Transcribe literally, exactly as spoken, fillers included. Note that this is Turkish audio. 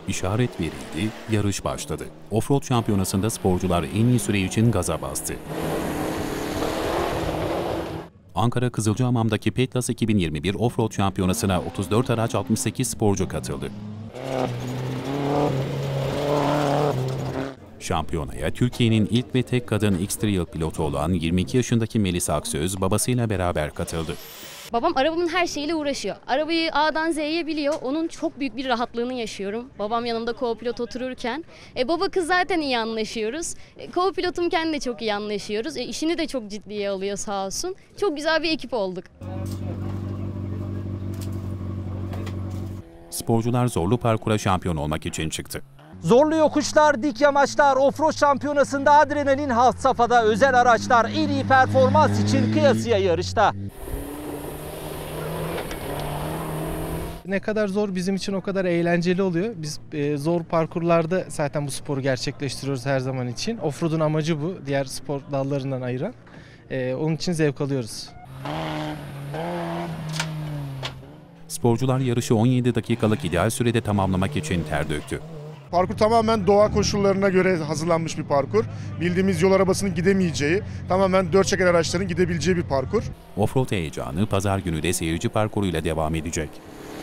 İşaret verildi, yarış başladı. Offroad şampiyonasında sporcular en iyi süre için gaza bastı. Ankara Kızılcahamam'daki Petlas iki bin yirmi bir Offroad şampiyonasına otuz dört araç altmış sekiz sporcu katıldı. Şampiyonaya Türkiye'nin ilk ve tek kadın X-Trail pilotu olan yirmi iki yaşındaki Melis Aksöz babasıyla beraber katıldı. Babam arabamın her şeyiyle uğraşıyor. Arabayı A'dan Z'ye biliyor. Onun çok büyük bir rahatlığını yaşıyorum. Babam yanımda co-pilot otururken. E, baba kız zaten iyi anlaşıyoruz. E, co-pilotumken de çok iyi anlaşıyoruz. E, işini de çok ciddiye alıyor sağ olsun. Çok güzel bir ekip olduk. Sporcular zorlu parkura şampiyon olmak için çıktı. Zorlu yokuşlar, dik yamaçlar, offroad şampiyonasında adrenalin had safhada, özel araçlar en iyi performans için kıyasıya yarışta. Ne kadar zor bizim için o kadar eğlenceli oluyor. Biz e, zor parkurlarda zaten bu sporu gerçekleştiriyoruz her zaman için. Offroad'un amacı bu, diğer spor dallarından ayıran. E, onun için zevk alıyoruz. Sporcular yarışı on yedi dakikalık ideal sürede tamamlamak için ter döktü. Parkur tamamen doğa koşullarına göre hazırlanmış bir parkur. Bildiğimiz yol arabasının gidemeyeceği, tamamen dört çeker araçların gidebileceği bir parkur. Offroad heyecanı pazar günü de seyirci parkuruyla devam edecek.